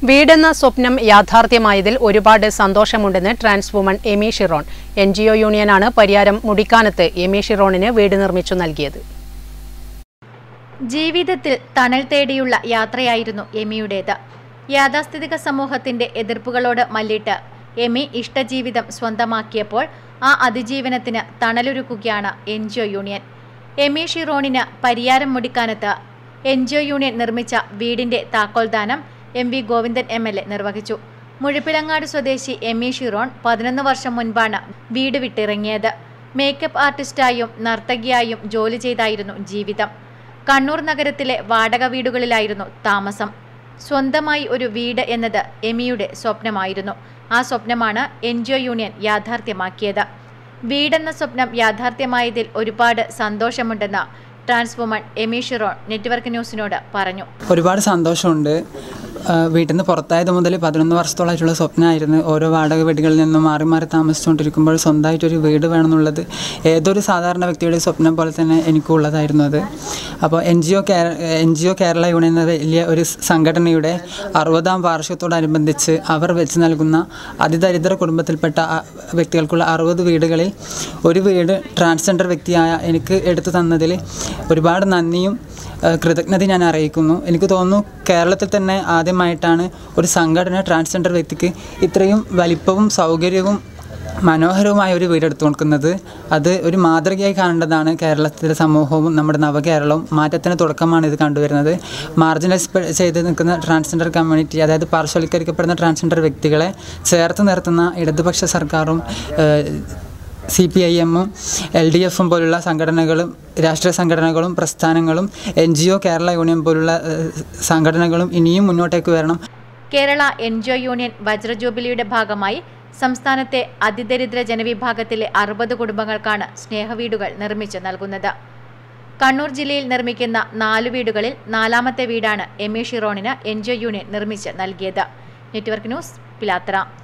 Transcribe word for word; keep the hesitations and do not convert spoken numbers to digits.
വീടെന്ന സ്വപ്നം യാഥാർത്ഥ്യമായതിൽ ഒരുപാട് സന്തോഷമുണ്ടെന്ന് trans woman Emi Shiron. N G O യൂണിയനാണ് പരിയാരം മുടിക്കാനത്ത് എമി ഷിറോണിന് വീട് നിർമ്മിച്ചു നൽകിയത്. ജീവിതത്തിൽ തണൽ തേടിയുള്ള യാത്രയായിരുന്നു എമിയുടേത്. യാഥാസ്ഥിതിക സമൂഹത്തിന്റെ എതിർപ്പുകളോട് മല്ലിട്ട് എമി ഇഷ്ടജീവിതം സ്വന്തമാക്കിയപ്പോൾ ആ അതിജീവനത്തിന് തണലൊരുക്കുകയാണ് N G O union. Emi ഷിറോണിന് പരിയാരം മുടിക്കാനത്ത് എൻ ജി ഒ യൂണിയൻ നിർമ്മിച്ച വീടിന്റെ താക്കോൽദാനം M V Govindan M L A നിർവഹിച്ചു. മുഴപ്പിലങ്ങാട് സ്വദേശി എമി ഷിറോൺ പതിനൊന്ന് വർഷം മുൻപാണ് വീട് വിട്ടിറങ്ങിയത്. മേക്കപ്പ് ആർട്ടിസ്റ്റായും നർത്തകിയായും ജോലി ചെയ്തായിരുന്നു ജീവിതം. കണ്ണൂർ നഗരത്തിലെ വാടക വീടുകളിലായിരുന്നു താമസം. സ്വന്തമായി ഒരു വീട് എന്നത് എമിയുടെ സ്വപ്നമായിരുന്നു. ആ സ്വപ്നമാണ് എൻ ജി ഒ യൂണിയൻ യാഥാർത്ഥ്യമാക്കിയത്. വീടെന്ന സ്വപ്നം യാഥാർത്ഥ്യമായതിൽ ഒരുപാട് സന്തോഷമുണ്ടെന്ന് trans woman Emi Shiron network ന്യൂസിനോട് പറഞ്ഞു. ഒരുപാട് സന്തോഷമുണ്ട്. വീട്ടിൽ നിന്ന് പുറത്തായത് മുതൽ പതിനൊന്ന് വർഷത്തോളമായിട്ടുള്ള സ്വപ്നമായിരുന്നു. ഓരോ വാടക വീടുകളിൽ നിന്നും മാറി മാറി താമസിച്ചുകൊണ്ടിരിക്കുമ്പോൾ സ്വന്തമായിട്ടൊരു വീട് വേണമെന്നുള്ളത് ഏതൊരു സാധാരണ വ്യക്തിയുടെ സ്വപ്നം പോലെ തന്നെ എനിക്കുള്ളതായിരുന്നു അത്. അപ്പോൾ N G O N G O Kerala union എന്ന വലിയ ഒരു സംഘടനയുടെ അറുപതാം വാർഷികത്തോടനുബന്ധിച്ച് അവർ വെച്ച് നൽകുന്ന അതിദരിദ്ര കുടുംബത്തിൽപ്പെട്ട വ്യക്തികൾക്കുള്ള അറുപത് വീടുകളിൽ ഒരു വീട് ട്രാൻസ്ജെൻഡർ വ്യക്തിയായ എനിക്ക് എടുത്തു തന്നതിൽ ഒരുപാട് നന്ദിയും കൃതജ്ഞത ഞാൻ അറിയിക്കുന്നു. എനിക്ക് തോന്നുന്നു കേരളത്തിൽ തന്നെ ആദ്യമായിട്ടാണ് ഒരു സംഘടന ട്രാൻസ്ജെൻഡർ വ്യക്തിക്ക് ഇത്രയും വലിപ്പവും സൗകര്യവും മനോഹരവുമായ ഒരു വീടെടുത്തു കൊടുക്കുന്നത്. അത് ഒരു മാതൃകയായി കാണേണ്ടതാണ് കേരളത്തിലെ സമൂഹവും നമ്മുടെ നവകേരളവും. മാറ്റത്തിന് തുടക്കമാണ് ഇത് കണ്ടുവരുന്നത്. മാർജിനലൈസ് ചെയ്ത് നിൽക്കുന്ന ട്രാൻസ്ജെൻഡർ കമ്മ്യൂണിറ്റി, അതായത് പാർശ്വവൽക്കരിക്കപ്പെടുന്ന ട്രാൻസ്ജെൻഡർ വ്യക്തികളെ ചേർത്ത് നിർത്തുന്ന ഇടതുപക്ഷ സർക്കാരും സി പി ഐ എമ്മും എൽ ഡി എഫും പോലുള്ള സംഘടനകളും രാഷ്ട്രീയ സംഘടനകളും പ്രസ്ഥാനങ്ങളും N G O Kerala union പോലുള്ള സംഘടനകളും ഇനിയും മുന്നോട്ടേക്ക് വരണം. Kerala N G O union വജ്രജൂബിലിയുടെ ഭാഗമായി സംസ്ഥാനത്തെ അതിദരിദ്ര ജനവിഭാഗത്തിലെ അറുപത് കുടുംബങ്ങൾക്കാണ് സ്നേഹവീടുകൾ നിർമ്മിച്ചു നൽകുന്നത്. കണ്ണൂർ ജില്ലയിൽ നിർമ്മിക്കുന്ന നാലു വീടുകളിൽ നാലാമത്തെ വീടാണ് എമി ഷിറോണിന് എൻ ജി ഒ യൂണിയൻ നിർമ്മിച്ച് നൽകിയത്. Network news, Pilathara.